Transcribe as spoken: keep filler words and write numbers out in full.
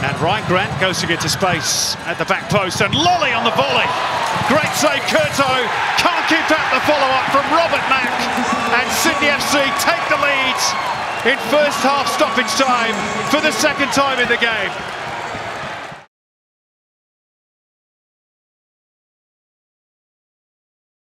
And Ryan Grant goes to get to space at the back post, and Lolly on the volley. Great save, Curto. Can't keep out the follow-up from Robert Mack. And Sydney F C take the lead in first half stoppage time for the second time in the game.